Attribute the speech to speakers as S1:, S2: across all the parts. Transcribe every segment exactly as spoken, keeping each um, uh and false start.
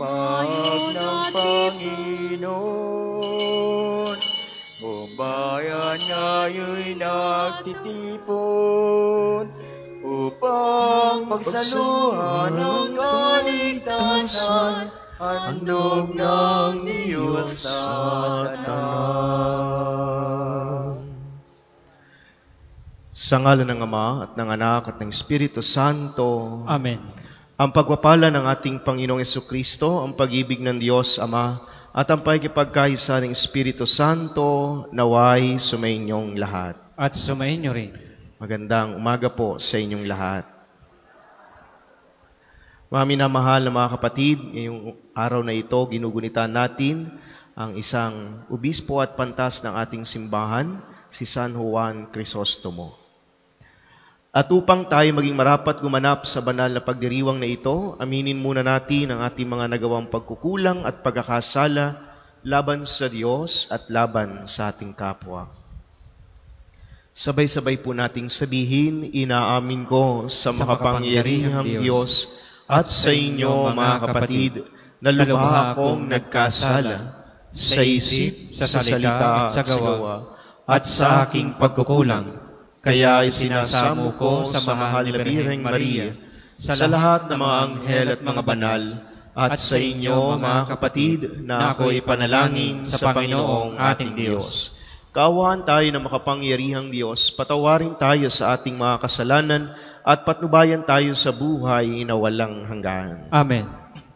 S1: pahayag ng Panginoon. Buong bayan ngayon'y nagtitipon upang pagsaluhan ng kaligtasan, handog ng Diyos sa tanan.
S2: Sa ngalan ng Ama at ng Anak at ng Espiritu Santo.
S3: Amen.
S2: Ang pagpapala ng ating Panginoong Jesucristo, ang pag-ibig ng Diyos Ama, at ang pagkipagkaisa ng Espiritu Santo, naway sumainyong lahat.
S3: At sumainyo rin.
S2: Magandang umaga po sa inyong lahat. Mga minamahal na mga kapatid, ngayong araw na ito, ginugunitan natin ang isang obispo at pantas ng ating simbahan, si San Juan Crisostomo. At upang tayo maging marapat gumanap sa banal na pagdiriwang na ito, aminin muna natin ang ating mga nagawang pagkukulang at pagkakasala laban sa Diyos at laban sa ating kapwa. Sabay-sabay po nating sabihin, inaamin ko sa makapangyarihang Diyos at sa inyo, mga kapatid, na lubha akong nagkasala sa isip, sa salita, at sa gawa, at sa aking pagkukulang. Kaya isinasamo ko sa mahal na Birheng Maria, sa lahat ng mga anghel at mga banal, at sa inyo, mga kapatid, na ako ipanalangin sa Panginoong ating Diyos. Kaawaan tayo ng makapangyarihang Diyos, patawarin tayo sa ating mga kasalanan, at patnubayan tayo sa buhay na walang hanggan.
S3: Amen.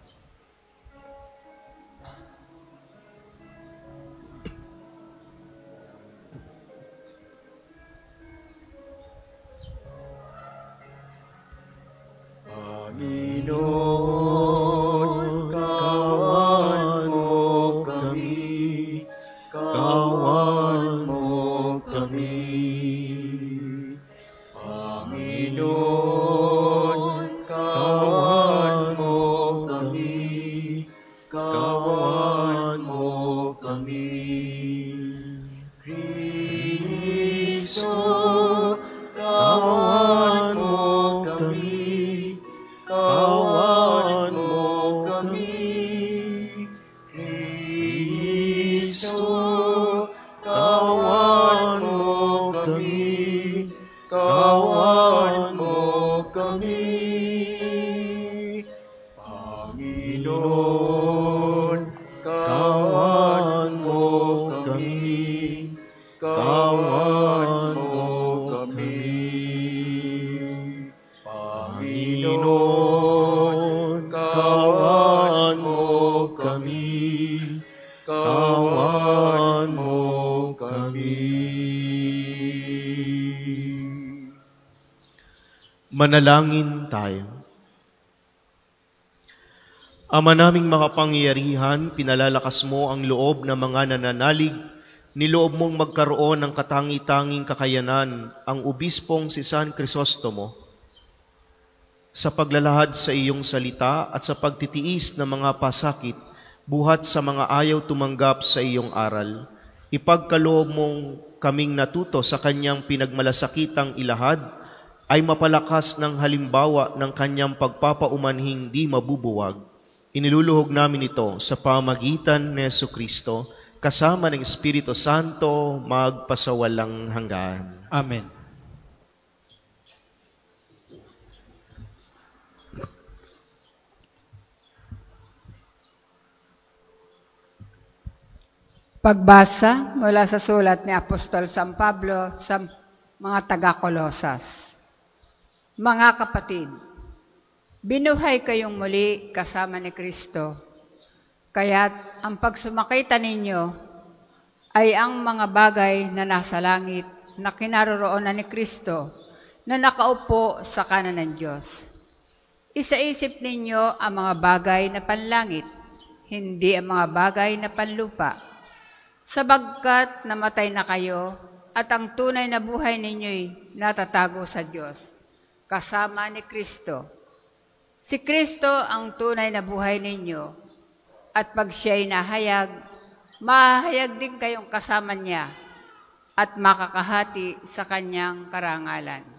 S1: Panginoon, kawan mo kami, kawan mo kami. Panginoon, kawan mo kami, kawan mo kami. Kristo, kawan mo kami, kawan mo kami. Kristo, kawan mo kami, kawan mo kami. Panginoon, kawan mo kami, kawan mo kami. Panginoon, kawan mo kami, kawan mo kami.
S2: Manalangin tayo. Ama naming makapangyarihan, pinalalakas mo ang loob ng mga nananalig, niloob mong magkaroon ng katangi-tanging kakayanan ang obispong si San Crisostomo sa paglalahad sa iyong salita at sa pagtitiis ng mga pasakit buhat sa mga ayaw tumanggap sa iyong aral. Ipagkaloob mong kaming natuto sa kanyang pinagmalasakitang ilahad ay mapalakas ng halimbawa ng kanyang pagpapaumanhing di mabubuwag. Iniluluhog namin ito sa pamagitan ni Jesucristo, kasama ng Espiritu Santo, magpasawalang hanggan.
S3: Amen.
S4: Pagbasa mula sa sulat ni Apostol San Pablo sa mga taga-Kolosas. Mga kapatid, binuhay kayong muli kasama ni Kristo, kaya't ang pagsumakita ninyo ay ang mga bagay na nasa langit na kinaroroonan ni Kristo na nakaupo sa kanan ng Diyos. Isaisip ninyo ang mga bagay na panlangit, hindi ang mga bagay na panlupa. Sabagkat namatay na kayo at ang tunay na buhay ninyo'y natatago sa Diyos, kasama ni Kristo. Si Kristo ang tunay na buhay ninyo, at pag siya'y nahayag, mahahayag din kayong kasama niya at makakahati sa kanyang karangalan.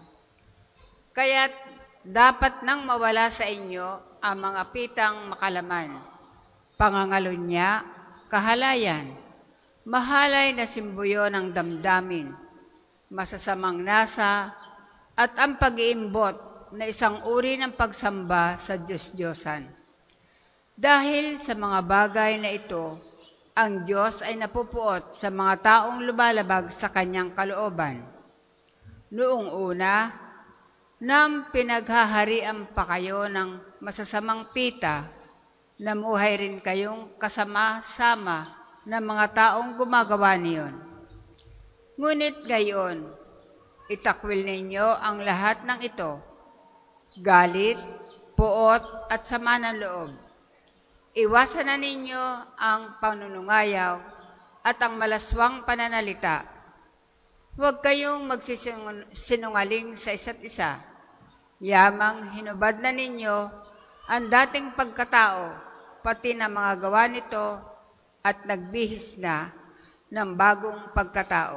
S4: Kaya't dapat nang mawala sa inyo ang mga pitang makalaman pangangalunya, kahalayan, mahalay na simbuyo ng damdamin, masasamang nasa, at ang pag-iimbot na isang uri ng pagsamba sa Diyos-Diyosan. Dahil sa mga bagay na ito, ang Diyos ay napupuot sa mga taong lumalabag sa kanyang kalooban. Noong una, nang pinaghaharian pa kayo ng masasamang pita, namuhay rin kayong kasama-sama ng mga taong gumagawa niyon. Ngunit ngayon, itakwil ninyo ang lahat ng ito, galit, puot at sama ng loob. Iwasan na ninyo ang panunungayaw at ang malaswang pananalita. Huwag kayong magsisinungaling sa isa't isa. Yamang hinubad na ninyo ang dating pagkatao, pati na mga gawa nito, at nagbihis na ng bagong pagkatao.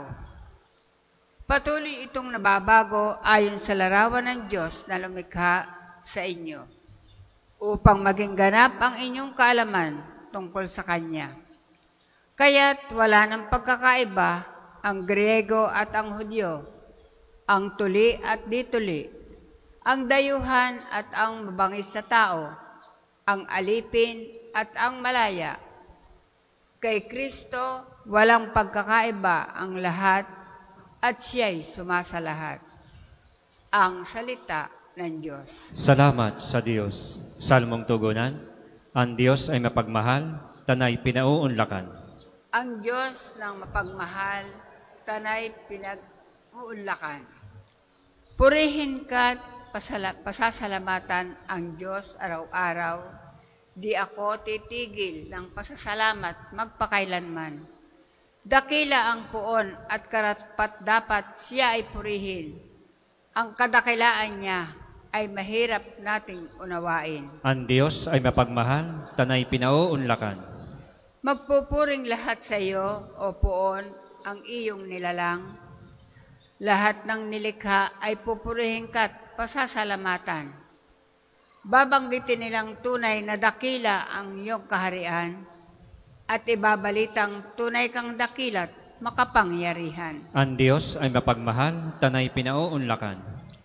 S4: Patuloy itong nababago ayon sa larawan ng Diyos na lumikha sa inyo, upang maging ganap ang inyong kaalaman tungkol sa Kanya. Kaya't wala ng pagkakaiba ang Griego at ang Hudyo, ang tuli at di-tuli, ang dayuhan at ang mabangis sa tao, ang alipin at ang malaya. Kay Kristo, walang pagkakaiba ang lahat at siya'y sumasalahat. Ang salita ng Diyos.
S3: Salamat sa Diyos. Salmong tugunan, ang Diyos ay mapagmahal, tanay pinauunlakan.
S4: Ang Diyos ng mapagmahal, tanay pinag-uunlakan. Purihin ka't pasala- pasasalamatan ang Diyos araw-araw. Di ako titigil ng pasasalamat magpakailanman. Dakila ang puon at karapat dapat siya ay purihin. Ang kadakilaan niya ay mahirap nating unawain.
S3: Ang Diyos ay mapagmahal, tanay pinauunlakan.
S4: Magpupuring lahat sa iyo, o puon, ang iyong nilalang. Lahat ng nilikha ay pupurihin ka't pasasalamatan. Babanggitin nilang tunay na dakila ang iyong kaharian at ibabalitang tunay kang dakilat makapangyarihan.
S3: Ang Diyos ay mapagmahal, tanay pinauunlakan.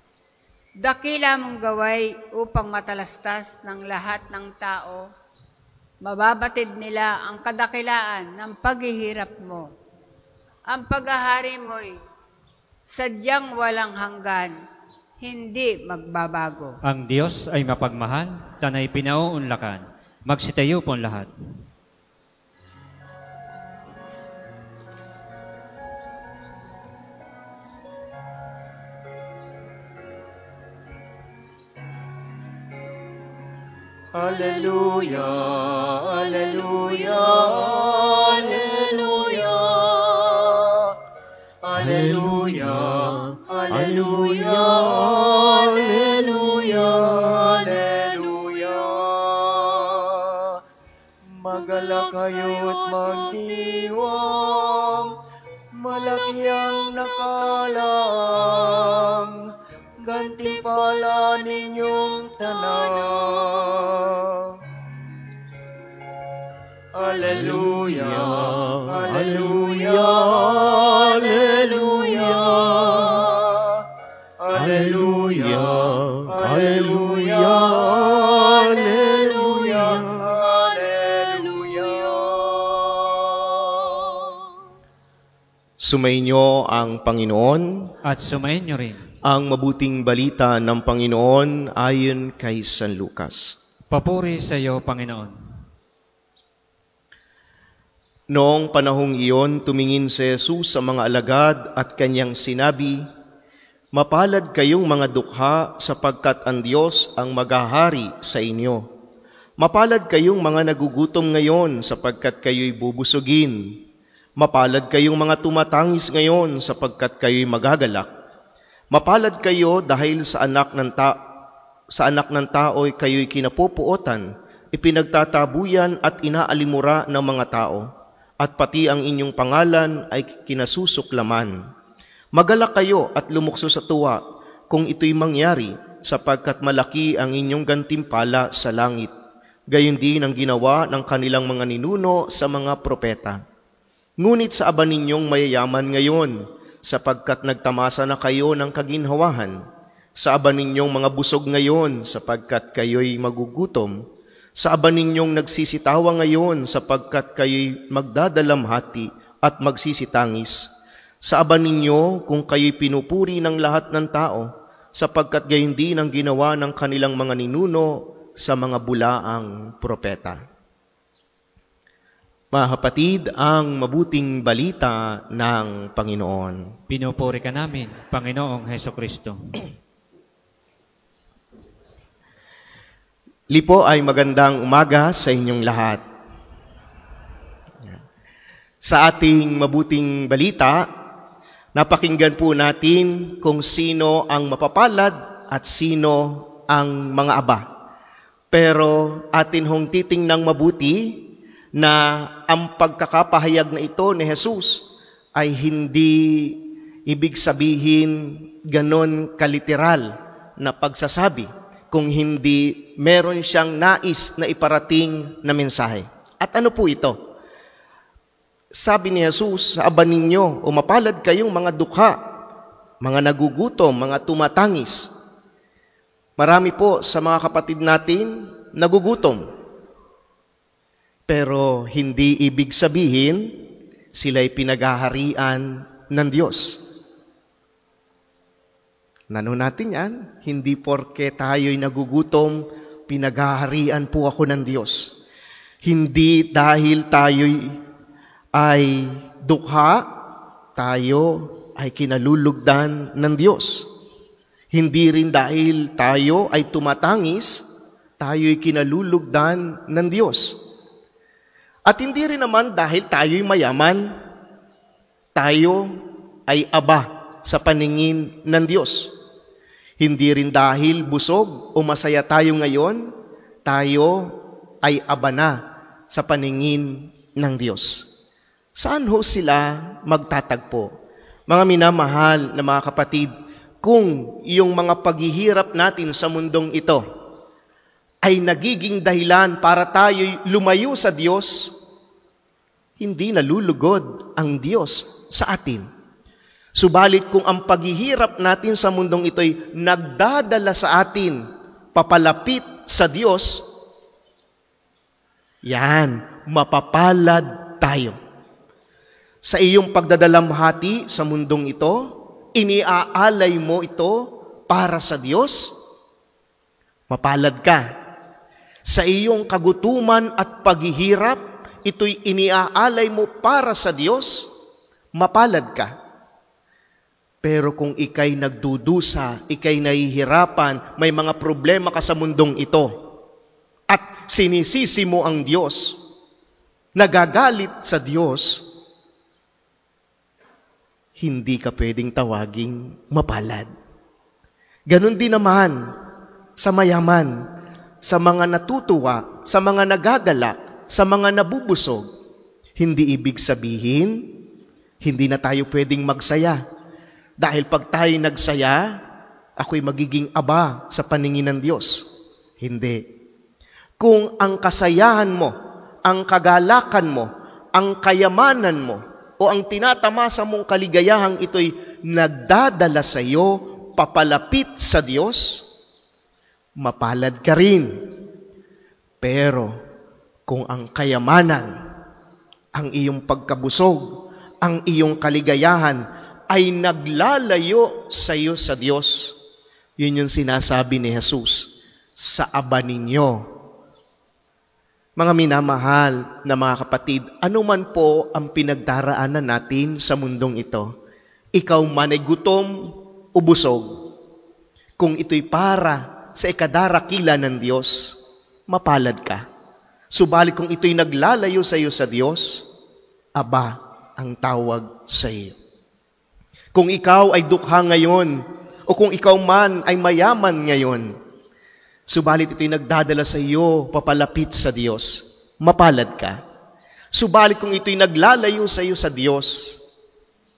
S4: Dakila mong gaway upang matalastas ng lahat ng tao. Mababatid nila ang kadakilaan ng paghihirap mo. Ang paghahari mo'y sadyang walang hanggan, hindi magbabago.
S3: Ang Diyos ay mapagmahal, tanay pinauunlakan. Magsitayo po lahat.
S1: Alleluia, alleluia, alleluia. Alleluia, alleluia, alleluia, alleluia. Magalak kayo't magdiwang, malaki ang nakalang, gantimpala ninyong tanan. Alleluia, alleluia, alleluia. Alleluia, alleluia, alleluia, alleluia.
S2: Sumainyo ang Panginoon.
S3: At sumayin niyo rin.
S2: Ang mabuting balita ng Panginoon ayon kay San Lucas.
S3: Papuri sa iyo, Panginoon.
S2: Noong panahong iyon, tumingin si Jesus sa mga alagad at kanyang sinabi, "Mapalad kayong mga dukha sapagkat ang Diyos ang maghahari sa inyo. Mapalad kayong mga nagugutom ngayon sapagkat kayo'y bubusugin. Mapalad kayong mga tumatangis ngayon sapagkat kayo'y magagalak. Mapalad kayo dahil sa anak ng ta sa anak ng tao'y kayo'y kinapupuotan, ipinagtatabuyan at inaalimura ng mga tao, at pati ang inyong pangalan ay kinasusuklaman. Magalak kayo at lumukso sa tuwa kung ito'y mangyari, sapagkat malaki ang inyong gantimpala sa langit. Gayon din ang ginawa ng kanilang mga ninuno sa mga propeta. Ngunit sa aba ninyong mayayaman ngayon, sapagkat nagtamasa na kayo ng kaginhawahan. Sa aba ninyong mga busog ngayon, sapagkat kayo'y magugutom. Sa aba ninyong nagsisitawa ngayon, sapagkat kayo'y magdadalamhati at magsisitangis. Sa aba ninyo kung kayo'y pinupuri ng lahat ng tao, sapagkat gayon din ang ginawa ng kanilang mga ninuno sa mga bulaang propeta. Mga kapatid, ang mabuting balita ng Panginoon.
S3: Pinupuri ka namin, Panginoong Heso Kristo.
S2: Lipo ay magandang umaga sa inyong lahat. Sa ating mabuting balita, napakinggan po natin kung sino ang mapapalad at sino ang mga aba. Pero atin hong titingnang mabuti na ang pagkakapahayag na ito ni Jesus ay hindi ibig sabihin ganon kaliteral na pagsasabi, kung hindi meron siyang nais na iparating na mensahe. At ano po ito? Sabi ni Jesus, sa aba ninyo, o mapalad kayong mga dukha, mga nagugutom, mga tumatangis. Marami po sa mga kapatid natin nagugutom. Pero hindi ibig sabihin sila'y pinaghaharian ng Diyos. Nano natin yan? Hindi porke tayo'y nagugutom, pinaghaharian po ako ng Diyos. Hindi dahil tayo'y ay dukha, tayo ay kinalulugdan ng Diyos. Hindi rin dahil tayo ay tumatangis, tayo'y kinalulugdan ng Diyos. At hindi rin naman dahil tayo'y mayaman, tayo ay aba sa paningin ng Diyos. Hindi rin dahil busog o masaya tayo ngayon, tayo ay aba na sa paningin ng Diyos. Saan ho sila magtatagpo? Mga minamahal na mga kapatid, kung yung mga paghihirap natin sa mundong ito ay nagiging dahilan para tayo'y lumayo sa Diyos, hindi nalulugod ang Diyos sa atin. Subalit kung ang paghihirap natin sa mundong ito'y nagdadala sa atin papalapit sa Diyos, yan, mapapalad tayo. Sa iyong pagdadalamhati sa mundong ito, iniaalay mo ito para sa Diyos, mapalad ka. Sa iyong kagutuman at paghihirap, ito'y iniaalay mo para sa Diyos, mapalad ka. Pero kung ikay nagdudusa, ikay nahihirapan, may mga problema ka sa mundong ito, at sinisisi mo ang Diyos, nagagalit sa Diyos, hindi ka pwedeng tawaging mapalad. Ganon din naman sa mayaman, sa mga natutuwa, sa mga nagagalak, sa mga nabubusog. Hindi ibig sabihin, hindi na tayo pwedeng magsaya. Dahil pag tayo nagsaya, ako'y magiging aba sa paningin ng Diyos. Hindi. Kung ang kasayahan mo, ang kagalakan mo, ang kayamanan mo, o ang tinatamasa mong kaligayahang ito'y nagdadala sa iyo, papalapit sa Diyos, mapalad ka rin. Pero kung ang kayamanan, ang iyong pagkabusog, ang iyong kaligayahan ay naglalayo sa iyo sa Diyos, yun yung sinasabi ni Jesus, sa aba ninyo. Mga minamahal na mga kapatid, anuman po ang pinagdaraanan natin sa mundong ito, ikaw man ay gutom o busog, kung ito'y para sa ikadarakila ng Diyos, mapalad ka. Subalit kung ito'y naglalayo sa iyo sa Diyos, aba ang tawag sa iyo. Kung ikaw ay dukha ngayon, o kung ikaw man ay mayaman ngayon, subalit ito'y nagdadala sa iyo, papalapit sa Diyos, mapalad ka. Subalit kung ito'y naglalayo sa iyo sa Diyos,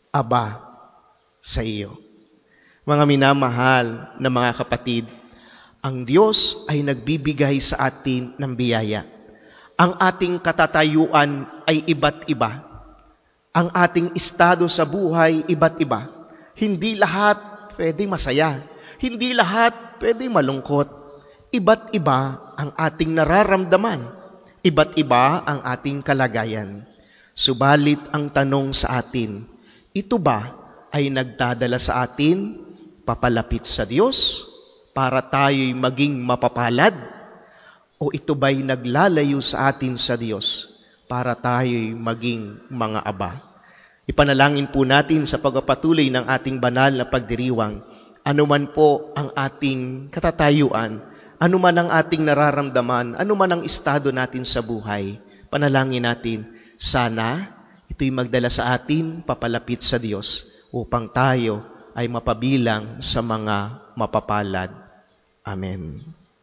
S2: aba sa iyo. Mga minamahal na mga kapatid, Ang Diyos ay nagbibigay sa atin ng biyaya. Ang ating katatayuan ay iba't iba. Ang ating estado sa buhay iba't iba. Hindi lahat pwede masaya. Hindi lahat pwede malungkot. Iba't iba ang ating nararamdaman. Iba't iba ang ating kalagayan. Subalit ang tanong sa atin, ito ba ay nagdadala sa atin papalapit sa Diyos para tayo'y maging mapapalad? O ito ba'y naglalayo sa atin sa Diyos para tayo'y maging mga aba? Ipanalangin po natin sa pagpapatuloy ng ating banal na pagdiriwang, anuman po ang ating katatayuan, anuman ang ating nararamdaman, anuman ang estado natin sa buhay, panalangin natin, sana ito'y magdala sa atin papalapit sa Diyos upang tayo ay mapabilang sa mga mapapalad. Amen.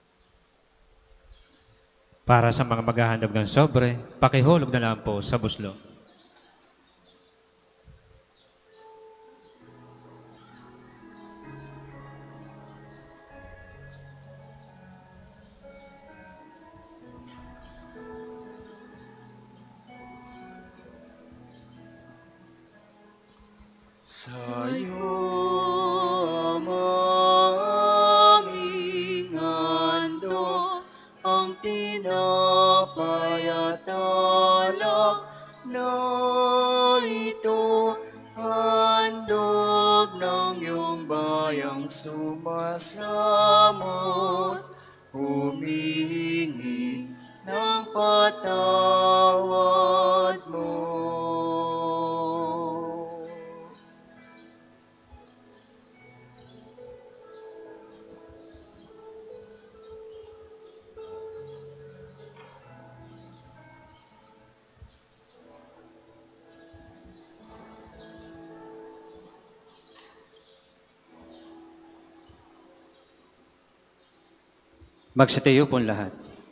S3: Para sa mga maghahandog ng sobre, pakihulog na lang po sa buslo.
S1: Sa'yo aming handog ang tinapay at alak na ito, handog ng iyong bayang sumasamot, humihingi ng patawad mo.
S3: Magsitayo po lahat.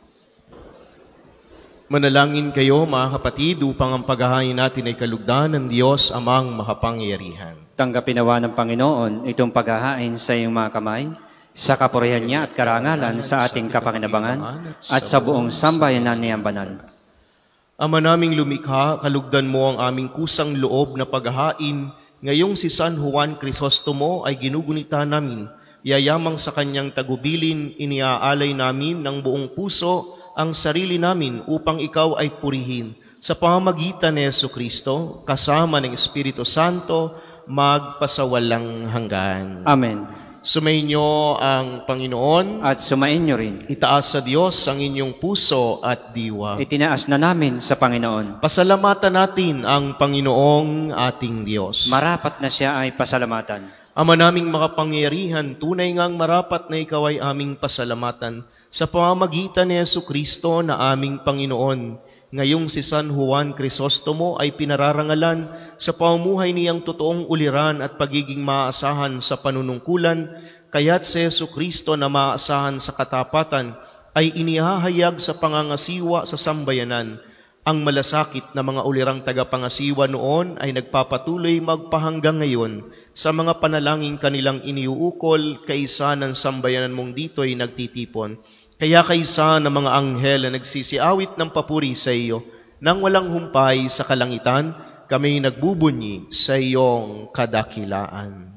S2: Manalangin kayo mga kapatid upang ang paghahain natin ay kalugdan ng Diyos amang makapangyarihan.
S3: Tanggapin nawa ng Panginoon itong paghahain sa iyong mga kamay, sa kapurihan niya at karangalan sa ating kapakinabangan at sa buong sambayanan niyang banal.
S2: Ama naming lumikha, kalugdan mo ang aming kusang loob na paghahain. Ngayong si San Juan Crisostomo ay ginugunita namin. Yayamang sa kanyang tagubilin, iniaalay namin ng buong puso ang sarili namin upang ikaw ay purihin. Sa pamamagitan ni Jesucristo, kasama ng Espiritu Santo, magpasawalang hanggan.
S3: Amen.
S2: Sumainyo ang Panginoon.
S3: At sumainyo rin.
S2: Itaas sa Diyos ang inyong puso at diwa.
S3: Itinaas na namin sa Panginoon.
S2: Pasalamatan natin ang Panginoong ating Diyos.
S3: Marapat na siya ay pasalamatan.
S2: Ama naming makapangyarihan, tunay ngang marapat na ikaw ay aming pasalamatan sa pamamagitan ni Jesucristo na aming Panginoon. Ngayong si San Juan Crisostomo ay pinararangalan sa pamumuhay niyang totoong uliran at pagiging maaasahan sa panunungkulan, kaya't si Jesucristo na maaasahan sa katapatan ay inihahayag sa pangangasiwa sa sambayanan. Ang malasakit na mga ulirang tagapangasiwa noon ay nagpapatuloy magpahanggang ngayon sa mga panalangin kanilang iniuukol, kaisa ng sambayanan mong dito'y nagtitipon. Kaya kaisa ng mga anghel na nagsisiawit ng papuri sa iyo, nang walang humpay sa kalangitan, kami nagbubunyi sa iyong kadakilaan.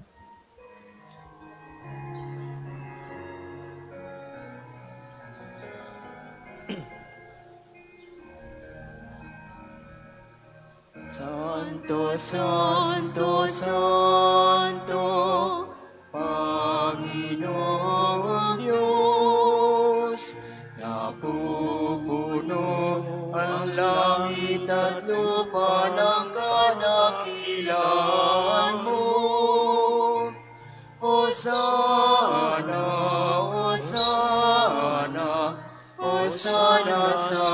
S1: Santo, Santo, Santo, Panginoong Diyos, napupuno ang langit at lupa ng kadakilaan mo. Hosana, Hosana, Hosana sa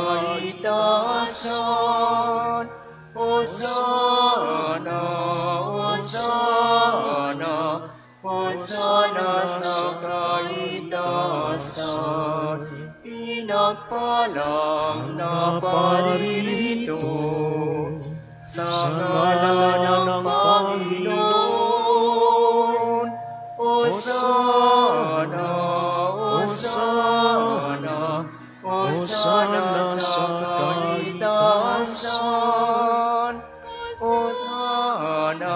S1: kaitaasan. Hosana, Hosana, Hosana sa kaitaasan. Pinagpalang na paririto sa ngalan ng Panginoon. Hosana, Hosana, Hosana sa kaitasan. Hosana,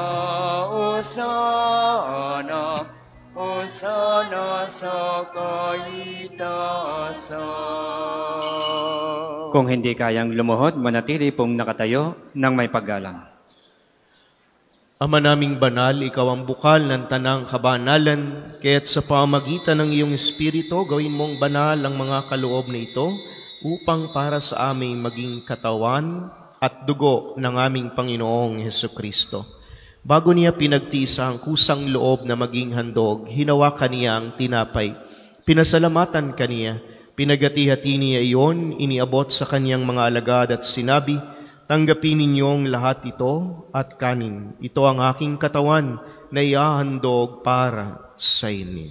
S1: Hosana, Hosana sa kaitasan.
S3: Kung hindi kayang lumuhod, manatili pong nakatayo ng may paggalang.
S2: Ama naming banal, ikaw ang bukal ng tanang kabanalan, kaya't sa pamagitan ng iyong Espiritu, gawin mong banal ang mga kaloob na ito, upang para sa aming maging katawan at dugo ng aming Panginoong Hesukristo. Bago niya pinagtiisa ang kusang loob na maging handog, hinawakan niya ang tinapay. Pinasalamatan kaniya, pinagati-hati niya iyon, iniabot sa kaniyang mga alagad at sinabi, tanggapin ninyong lahat ito at kanin. Ito ang aking katawan na iahandog para sa inyo.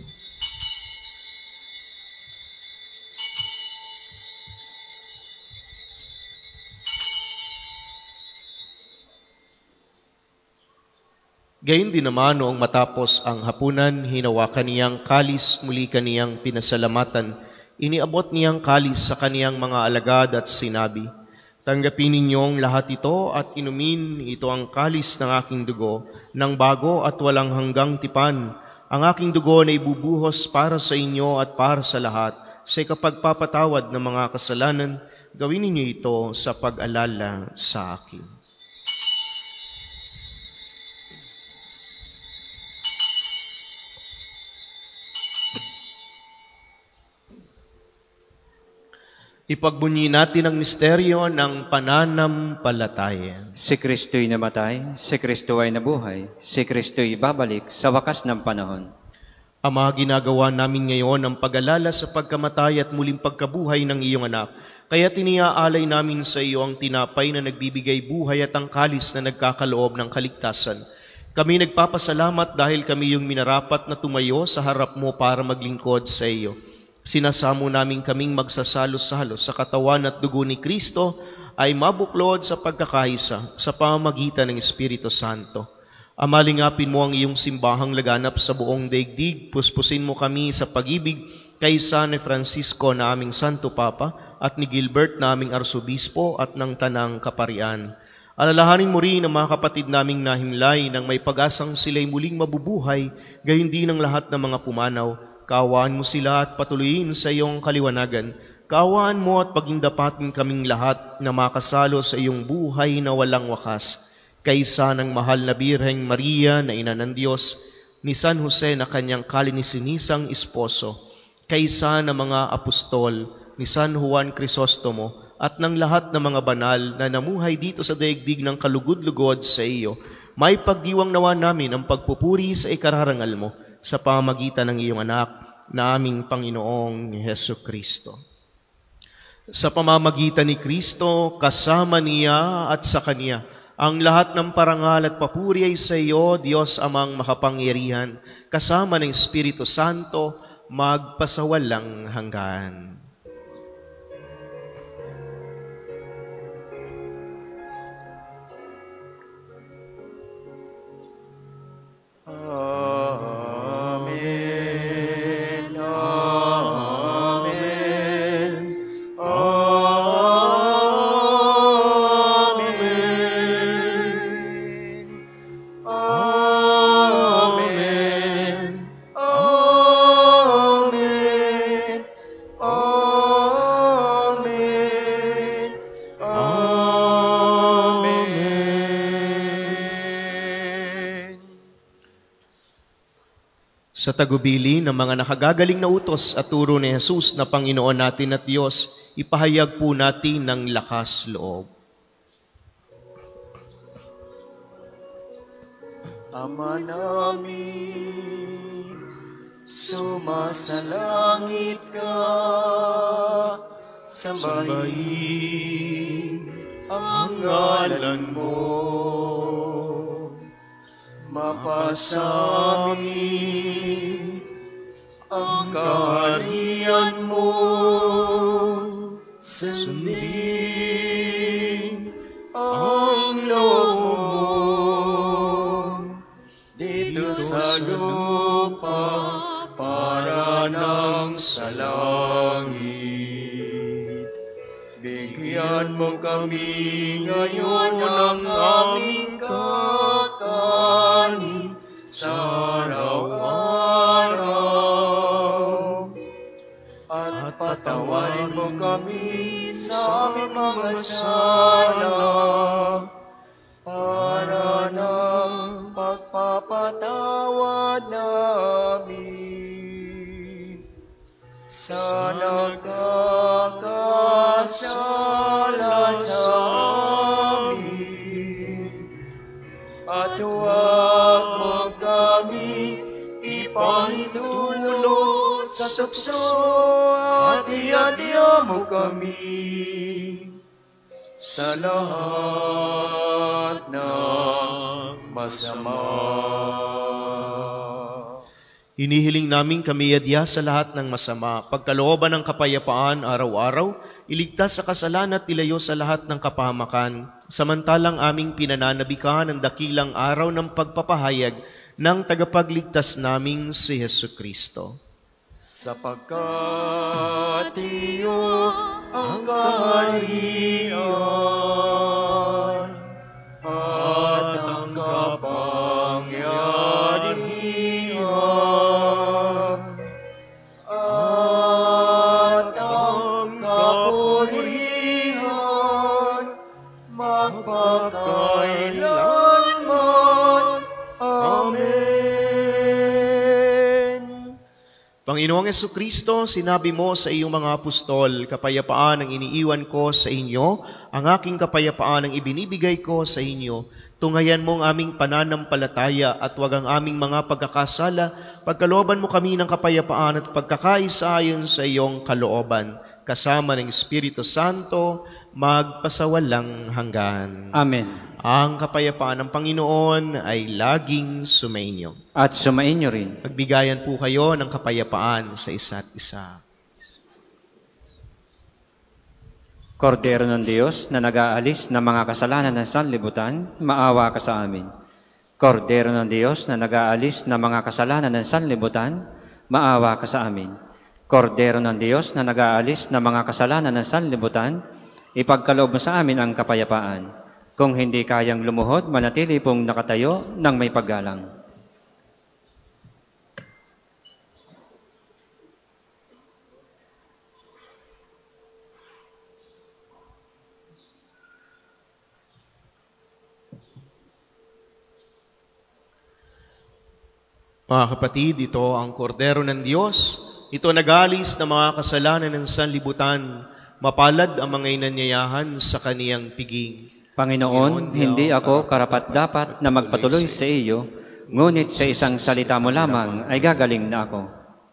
S2: Gayun din naman noong matapos ang hapunan, hinawakan niyang kalis, muli kaniyang pinasalamatan. Iniabot niyang kalis sa kaniyang mga alagad at sinabi, tanggapin ninyong lahat ito at inumin, ito ang kalis ng aking dugo, ng bago at walang hanggang tipan. Ang aking dugo na ibubuhos para sa inyo at para sa lahat, sa kapagpapatawad ng mga kasalanan, gawin ninyo ito sa pag-alala sa akin. Ipagbunyi natin ang misteryo ng pananampalataya.
S3: Si Kristo'y namatay, si Kristo ay nabuhay, si Kristo'y babalik sa wakas ng panahon.
S2: Ama, ginagawa namin ngayon ang pag-alala sa pagkamatay at muling pagkabuhay ng iyong anak. Kaya tiniaalay namin sa iyo ang tinapay na nagbibigay buhay at ang kalis na nagkakaloob ng kaligtasan. Kami nagpapasalamat dahil kami yung minarapat na tumayo sa harap mo para maglingkod sa iyo. Sinasamo namin kaming magsasalo-salo sa katawan at dugo ni Kristo ay mabuklod sa pagkakaisa sa pamamagitan ng Espiritu Santo. Amalingapin mo ang iyong simbahang laganap sa buong daigdig, puspusin mo kami sa pag-ibig kay San Francisco na aming Santo Papa at ni Gilbert na aming Arsobispo at ng Tanang Kaparian. Alalahanin mo rin ang mga kapatid naming nahimlay nang may pag-asang sila'y muling mabubuhay, gayon din ang lahat ng mga pumanaw. Kaawaan mo sila at patuloyin sa iyong kaliwanagan. Kaawaan mo at pagindapatin kaming lahat na makasalo sa iyong buhay na walang wakas. Kaysa ng mahal na Birheng Maria na ina ng Diyos, ni San Jose na kanyang kalininisang esposo, kaysa ng mga apostol, ni San Juan Crisostomo, at ng lahat ng mga banal na namuhay dito sa daigdig ng kalugod-lugod sa iyo, may pagdiwang nawa namin ang pagpupuri sa ikararangal mo, sa pamagitan ng iyong anak na aming Panginoong Hesukristo. Sa pamamagitan ni Kristo, kasama niya at sa Kanya, ang lahat ng parangal at papuri ay sa iyo, Diyos Amang makapangyarihan, kasama ng Espiritu Santo, magpasawalang hanggan. Sa tagubili ng mga nakagagaling na utos at turo ni Jesus na Panginoon natin at Diyos, ipahayag po natin ng lakas loob.
S1: Ama namin, sumasalangit ka, sambahin ang ngalan mo. Mapasamin ang kaharian mo, sundin ang loob mo dito sa lupa para ng sa langit. Bigyan mo kami ngayon ng aming kakanin sa araw-araw. At patawarin mo kami sa aming mga sala, para ng pagpapatawad namin sa nagkakasala sa amin. At huwag mo kami ipahintulot sa tukso, at iadya mo kami sa lahat ng masama.
S2: Hinihiling namin kami adya sa lahat ng masama, pagkalooban ng kapayapaan araw-araw, iligtas sa kasalanan at ilayo sa lahat ng kapahamakan, samantalang aming pinananabikan ang dakilang araw ng pagpapahayag ng tagapagligtas naming si Jesucristo.
S1: Sapagkat iyo ang kaharian at ang kapangyarihan at ang kapurihan magpakailanman. Amen.
S2: Panginoong Jesucristo, sinabi mo sa iyong mga apostol, kapayapaan ang iniiwan ko sa inyo, ang aking kapayapaan ang ibinibigay ko sa inyo. Tungayan mo ang aming pananampalataya at huwag ang aming mga pagkakasala. Pagkalooban mo kami ng kapayapaan at pagkakaisa ayon sa iyong kalooban. Kasama ng Espiritu Santo, magpasawalang hanggan.
S3: Amen.
S2: Ang kapayapaan ng Panginoon ay laging sumainyo.
S3: At sumainyo rin.
S2: Magbigayan po kayo ng kapayapaan sa isa't isa.
S3: Kordero ng Diyos na nag-aalis ng mga kasalanan ng sanlibutan, maawa ka sa amin. Kordero ng Diyos na nag-aalis ng mga kasalanan ng sanlibutan, maawa ka sa amin. Kordero ng Diyos na nag-aalis ng mga kasalanan ng sanlibutan, ipagkaloob mo sa amin ang kapayapaan. Kung hindi kayang lumuhod, manatili pong nakatayo ng may paggalang.
S2: Mga kapatid, ito ang kordero ng Diyos. Ito nag-alis ng mga kasalanan ng sanlibutan. Mapalad ang mga inanyayahan sa kaniyang piging.
S3: Panginoon, hindi ako karapat-dapat na magpatuloy sa iyo, ngunit sa isang salita mo lamang ay gagaling na ako.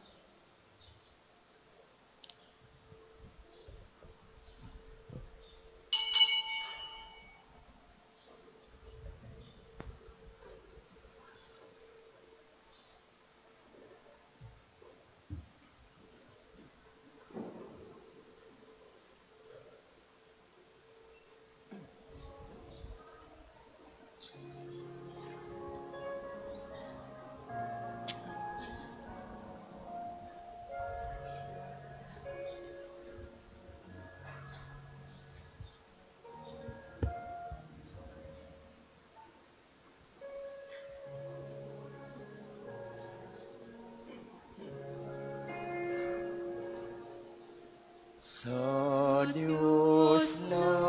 S1: Sa Diyos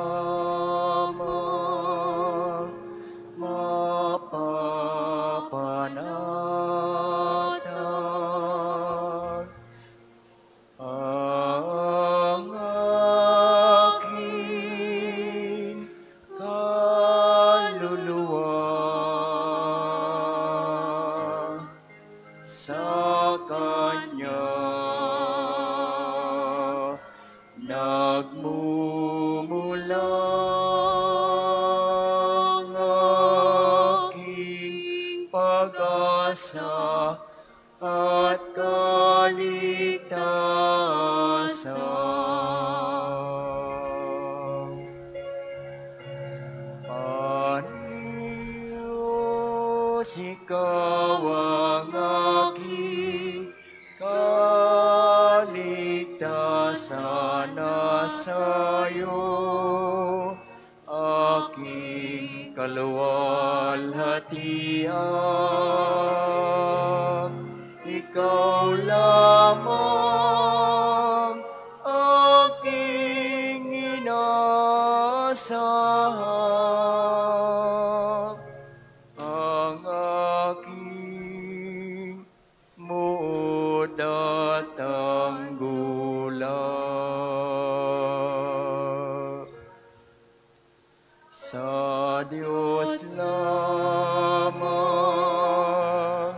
S1: lamang mapapanatag ang aking kaluluwa sa Kanya. Nagmumula ang aking pag-asa at kaligtasan. Diyos, Ikaw ang aking kaluluwa. sana sa'yo, aking kaluwalhatian. Ikaw lamang aking inaasahan, ang aking muod at tanggulan. Sa Diyos lamang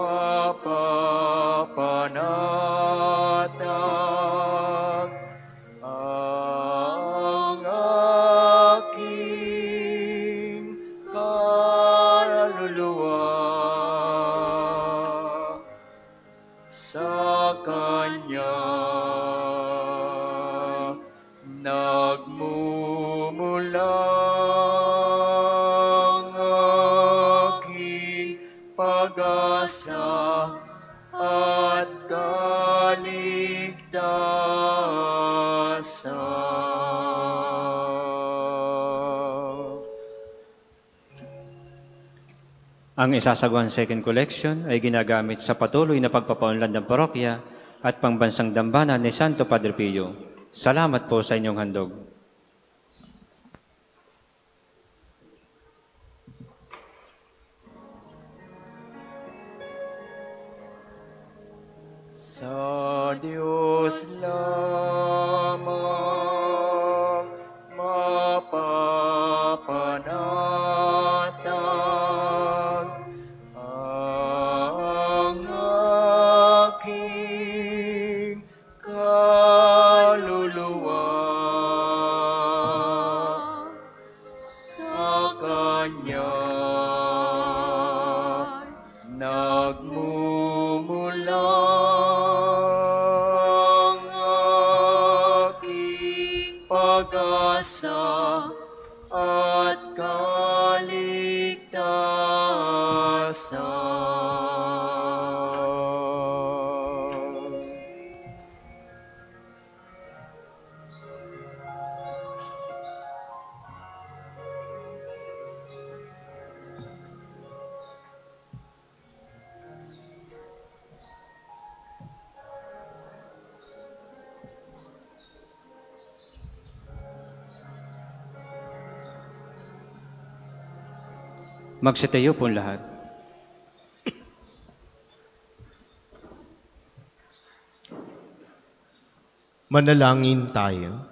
S1: mapapanatag ang aking kaluluwa. Sa Kanya nagmumula ang aking pag-asa at kaligtasan.
S3: Ang isasagawang second collection ay ginagamit sa patuloy na pagpapaunlad ng parokya at pangbansang dambana ni Santo Padre Pio. Salamat po sa inyong handog.
S1: Sa Diyos lamang mapapanatag ang aking kaluluwa. Sa Kanya nagmumula ang aking pag-asa at kaligtasan.
S3: Magsitayo po lahat.
S2: Manalangin tayo.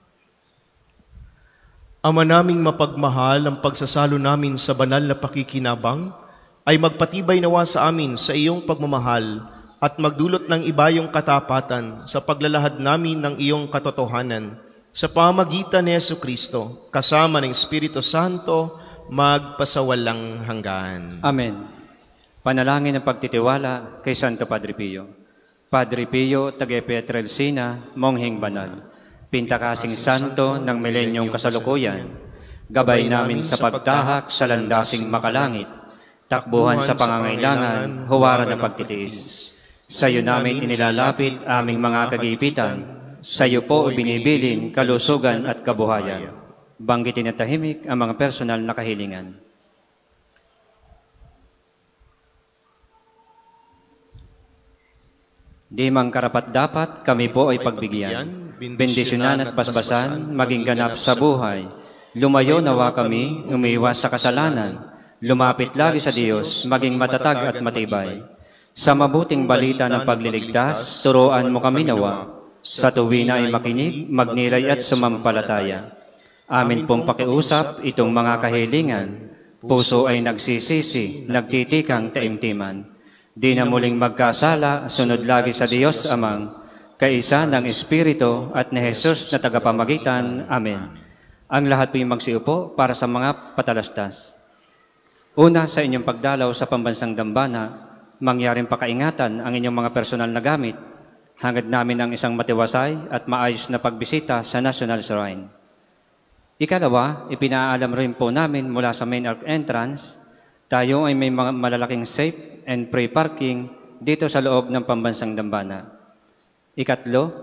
S2: Ama naming mapagmahal, ang pagsasalo namin sa banal na pakikinabang ay magpatibay nawa sa amin sa iyong pagmamahal at magdulot ng ibayong katapatan sa paglalahad namin ng iyong katotohanan sa pamagitan ni Jesucristo, kasama ng Espiritu Santo, magpasawalang hanggan.
S3: Amen. Panalangin ng pagtitiwala kay Santo Padre Pio. Padre Pio, taga Pietrelcina, mongheng banal, pintakasing santo ng milenyong kasalukuyan, gabay namin sa pagtahak sa landasing makalangit, takbuhan sa pangangailangan, huwaran ng pagtitiis. Sa iyo namin inilalapit aming mga kagipitan, sa iyo po binibilin kalusugan at kabuhayan. Banggitin at tahimik ang mga personal na kahilingan. Di mang karapat-dapat kami po ay pagbigyan, bendisyonan at basbasan, maging ganap sa buhay. Lumayo nawa kami, umiwas sa kasalanan, lumapit lagi sa Diyos, maging matatag at matibay. Sa mabuting balita ng pagliligtas, turuan mo kami nawa, sa tuwi na ay makinig, magnilay at sumampalataya. Amin pong pakiusap itong mga kahilingan, puso ay nagsisisi, nagtitikang taimtiman. Di na muling magkasala, sunod lagi sa Diyos Amang, kaisa ng Espiritu at ni Jesus na tagapamagitan. Amen. Ang lahat po yung magsiupo para sa mga patalastas. Una, sa inyong pagdalaw sa pambansang dambana, mangyaring pakaingatan ang inyong mga personal na gamit. Hangad namin ang isang matiwasay at maayos na pagbisita sa National Shrine. Ikalawa, ipinaalam rin po namin mula sa main arc entrance, tayo ay may mga malalaking safe and free parking dito sa loob ng pambansang dambana. Ikatlo,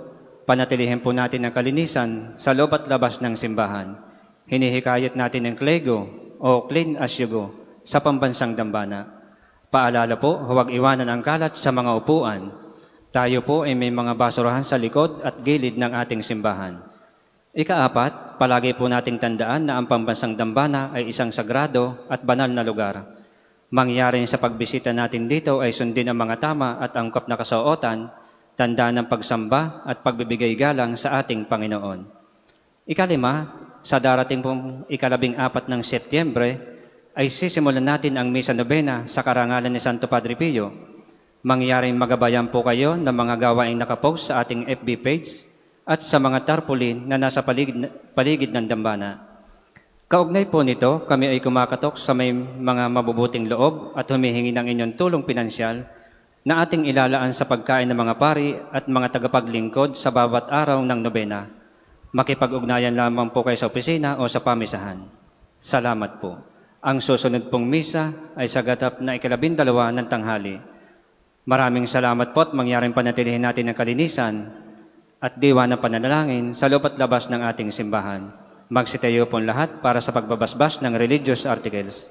S3: Panatilihin po natin ang kalinisan sa loob at labas ng simbahan. Hinihikayat natin ang klego o clean as you go sa pambansang dambana. Paalala po, huwag iwanan ang kalat sa mga upuan. Tayo po ay may mga basurahan sa likod at gilid ng ating simbahan. Ikaapat, palagi po nating tandaan na ang pambansang dambana ay isang sagrado at banal na lugar. Mangyari sa pagbisita natin dito ay sundin ang mga tama at angkop na kasuotan, tanda ng pagsamba at pagbibigay galang sa ating Panginoon. Ikalima, sa darating pong ikalabing apat ng Setyembre, ay sisimulan natin ang Misa Novena sa karangalan ni Santo Padre Pio. Mangyaring magabayan po kayo ng mga gawaing nakapost sa ating F B page at sa mga tarpaulin na nasa paligid, paligid ng dambana. Kaugnay po nito, kami ay kumakatok sa may mga mabubuting loob at humihingi ng inyong tulong pinansyal na ating ilalaan sa pagkain ng mga pari at mga tagapaglingkod sa bawat araw ng nobena. Makipag-ugnayan lamang po kayo sa opisina o sa pamisahan. Salamat po. Ang susunod pong misa ay sa gatap na ikalabindalawa ng tanghali. Maraming salamat po at mangyaring panatilihin natin ang kalinisan at diwa ng pananalangin sa loob at labas ng ating simbahan. Magsitayo pong lahat para sa pagbabasbas ng religious articles.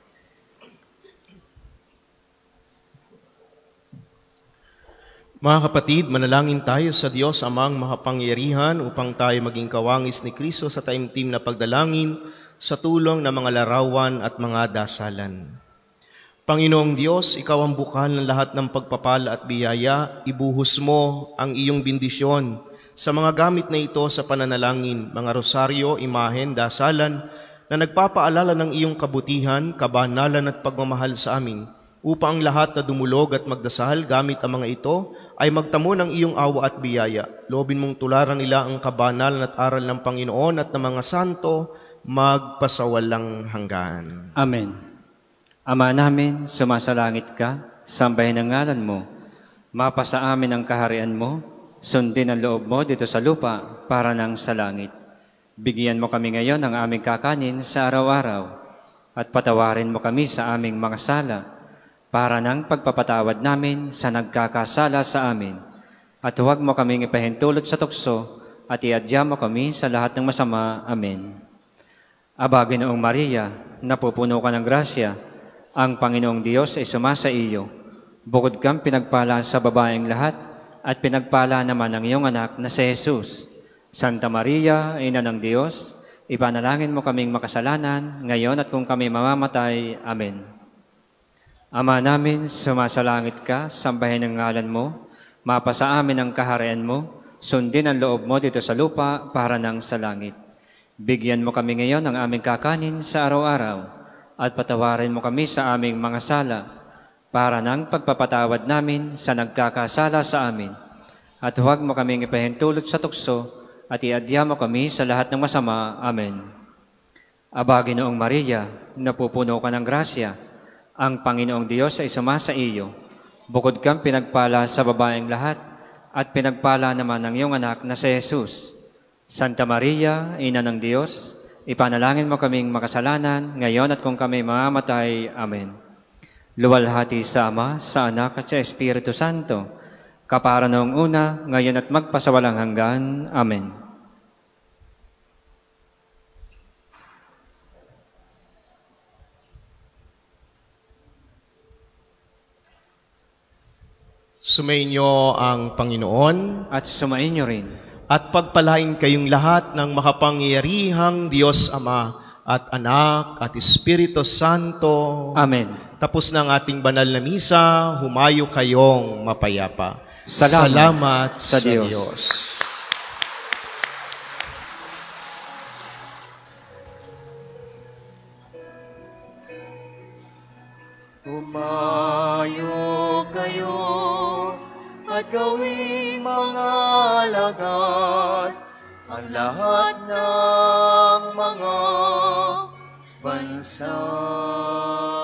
S2: Mga kapatid, manalangin tayo sa Diyos Amang makapangyarihan upang tayo maging kawangis ni Kristo sa taimtim na pagdalangin sa tulong ng mga larawan at mga dasalan. Panginoong Diyos, Ikaw ang bukal ng lahat ng pagpapala at biyaya. Ibuhos mo ang iyong bendisyon sa mga gamit na ito sa pananalangin, mga rosaryo, imahen, dasalan na nagpapaalala ng iyong kabutihan, kabanalan at pagmamahal sa amin, upang ang lahat na dumulog at magdasal gamit ang mga ito ay magtamo ng iyong awa at biyaya. Loobin mong tularan nila ang kabanalan at aral ng Panginoon at ng mga santo magpasawalang hanggan.
S3: Amen. Ama namin, sumasalangit ka, sambahin ang ngalan mo, mapasa amin ang kaharian mo, sundin ang loob mo dito sa lupa para nang sa langit. Bigyan mo kami ngayon ng aming kakanin sa araw-araw at patawarin mo kami sa aming mga sala para nang pagpapatawad namin sa nagkakasala sa amin. At huwag mo kaming ipahintulot sa tukso at iadya mo kami sa lahat ng masama. Amen. Aba, Ginoong Maria, napupuno ka ng grasya, ang Panginoong Diyos ay sumasa iyo. Bukod kang pinagpala sa babaeng lahat, at pinagpala naman ang iyong anak na si Jesus. Santa Maria, Ina ng Diyos, ipanalangin mo kaming makasalanan, ngayon at kung kami mamamatay. Amen. Ama namin, sumasalangit ka, sambahin ang ngalan mo, mapasa amin ang kaharian mo, sundin ang loob mo dito sa lupa para nang sa langit. Bigyan mo kami ngayon ng aming kakanin sa araw-araw, at patawarin mo kami sa aming mga sala, para nang pagpapatawad namin sa nagkakasala sa amin. At huwag mo kaming ipahintulot sa tukso, at iadya mo kami sa lahat ng masama. Amen. Aba, Ginoong Maria, napupuno ka ng grasya, ang Panginoong Diyos ay sumasa iyo. Bukod kang pinagpala sa babaeng lahat, at pinagpala naman ang iyong anak na si Jesus. Santa Maria, Ina ng Diyos, ipanalangin mo kaming makasalanan, ngayon at kung kami mamamatay. Amen. Luwalhati sa Ama, sa Anak at sa Espiritu Santo, kapara noong una, ngayon at magpasawalang hanggan. Amen.
S2: Sumainyo ang Panginoon
S3: At sumainyo rin.
S2: at pagpalain kayong lahat ng makapangyarihang Diyos Ama at Anak at Espiritu Santo.
S3: Amen.
S2: Tapos na ang ating banal na misa, humayo kayong mapayapa.
S3: Salamat
S2: Salamat sa,
S3: sa Diyos.
S2: Diyos.
S1: Humayo kayo at gawing mga alagad ang lahat ng mga bansa.